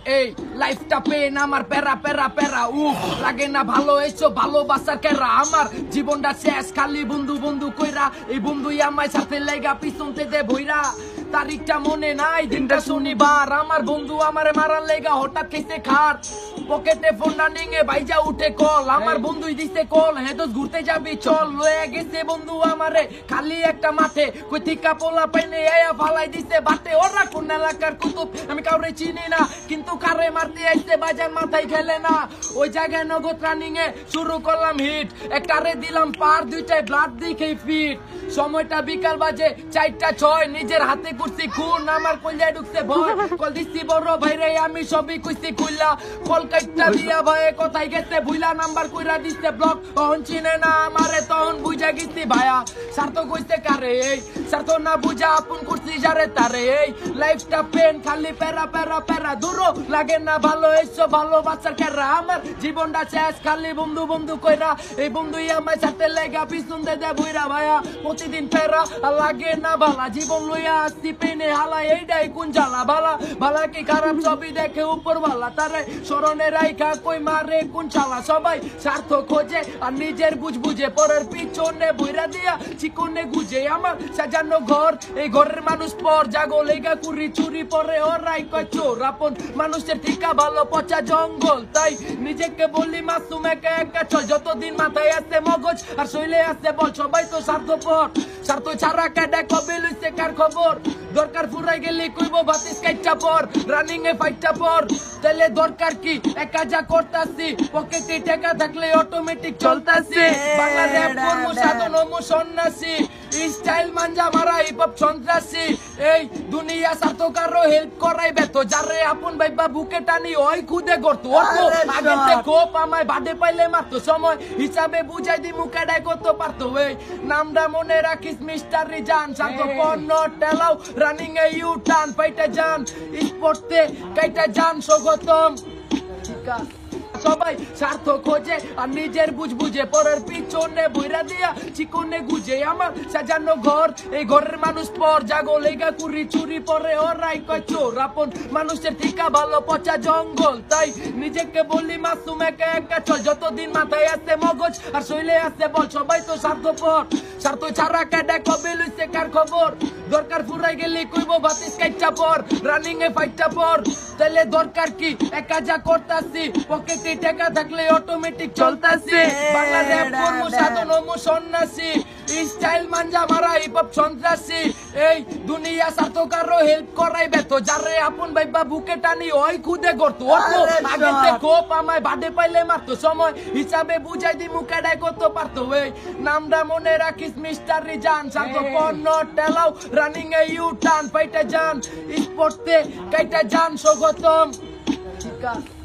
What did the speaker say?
এই লাইফটা পেন আমার প্যারা প্যারা প্যারা উফ লাগে না ভালো এসো ভালোবাসার কেরা আমার জীবনটা শেষ খালি বন্ধু বন্ধু কইরা এই বন্ধুই আমার সাথে লেগা পিছন থেকে বইরা তারিখটা মনে নাই দিনটা শনিবার আমার বন্ধু আমারে মারার লেগা হঠাৎ খেতে খাট পকেটে ফোনটা নিয়ে বাইজা উঠে কল আমার বন্ধুই দিছে কল হ্যাঁ তো ঘুরতে যাবি চল লয়ে গেছে বন্ধু আমারে খালি একটা মাঠে কই থিকা পোলা পাইনে এয়া ফালাই দিছে বাটে ওরা কোন এলাকার কুতুব আমি কাউরে চিনি না কিন্তু কারে মারতে আইছে বাজার মাথায় খেলে না ওই জায়গায় নগদ রানিং এ শুরু করলাম হিট একটারে দিলাম পার দুইটায় ব্লাড দিকে ফিট সময়টা বিকাল বাজে 4:06 নিজের হাতে করছি খুন আমার কইলে ঢুকছে ভয় কল দিছি বড় ভাইরে আমি সবই কইছি খুইলা কল কাইটা দিয়া ভয়ে কোথায় গেছে ভুইলা নাম্বার কইরা দিছে ব্লক তখন চিনে না আমারে তখন বুঝা গেছি ভাইয়া স্বার্থ কইছে কারে এই স্বার্থ না বুঝা আপন করছি যারে তারে এই লাইফটা পেন খালি প্যারা প্যারা প্যারা দূরও লাগে না ভালো এসো ভালোবাসার কেরা আমার জীবনটা শেষ খালি বন্ধু বন্ধু কইরা এই বন্ধুই আমার সাথে লেগা পিছন দে বইরা ভাইয়া প্রতিদিন প্যারা লাগে না ভালা জীবন লইয়া আসছি পেনে হালা এইটাই কোন জ্বালা ভালা ভালা কি খারাপ ছবি দেখে উপর ভালা তারে স্মরণে রাইখা কই মারে কোন চালা সবাই স্বার্থ খোঁজে আর নিজের বুঝ বুঝে পরের পিছনে বইরা দিয়া চিকনে গুজে আমার সাজানো ঘর এই ঘরের মানুষ পর জাগো লেগা কুড়ি চুরি পরে ওরাই কয় চোর আপন মানুষের ঠিকা ভালো পচা জঙ্গল তাই নিজেকে বলি মাসুম একা একা চল যতদিন মাথায় আছে মগজ আর শৈলে আছে বল সবাই তো স্বার্থপর স্বার্থ ছাড়া কেডা কবে লইছে কার খবর দরকার ফুরাই গেলে কইবো বাতিস কাইটা পর রানিং এ ফাইটটা পর তাহলে দরকার কি একা যা করতাছি পকেটে টাকা থাকলে অটোমেটিক চলতাছি বাংলা র‍্যাপ করমু সাধন মু সন্ন্যাসী স্টাইল মানজা মারা হিপ হপ সন্ত্রাসী এই দুনিয়া স্বার্থকারও হেল্প করাইবে তো যারে আপন ভাইবা বুকে টানি ওই খুদে করতো আগেতে কোপ আমায় বাডে পাইলে মারতো সময় হিসাবে বুঝাই দি মুখে ডাই করতে পারতো এই নামটা মনে রাখিস মিস্টার রিজান স্বার্থ পণ্য টেলাও রানিং এ ইউ টার্ন ফাইটে যান স্পোর্টে কাইটা যান স্বাগতম ঠিক আছে সবাই স্বার্থ খোঁজে আর নিজের বুঝ বুঝে পরের পিছনে বইরা দিয়া চিকনে গুজে আমার সাজানো ঘর এই ঘরের মানুষ পর জাগো লেগা কুড়ি চুরি পরে ওরাই কয় চোর আপন মানুষের ঠিকা ভালো পচা জঙ্গল তাই নিজেকে বলি মাসুম একা একা চল যতদিন মাথায় আছে মগজ আর শৈলে আছে বল সবাই তো স্বার্থপর স্বার্থ ছাড়া কেডা কবে লইছে কার খবর দরকার ফুরাই গেলে কইবো বাতিস কাইটা পর রানিং এ ফাইটটা পর তাহলে দরকার কি একা যা করতাছি পকেটে টাকা থাকলে অটোমেটিক চলতাছি বাংলা র‍্যাপ করমু সাধন মু সন্ন্যাসী স্টাইল মানজা মারা হিপ হপ সন্ত্রাসী এই দুনিয়া স্বার্থকারও হেল্প করাইবে তো যারে আপন ভাইবা বুকে টানি ওই খুদে করতো আগেতে কোপ আমায় বাডে পাইলে মারতো সময় হিসাবে বুঝাই দি মুখে ডাই করতে পারতো এই নামটা মনে রাখিস মিস্টার রিজান স্বার্থ পণ্য টেলাও রানিং এ ইউ টার্ন ফাইটে যান স্পোর্টে কাইটা যান স্বাগতম ঠিক আছে।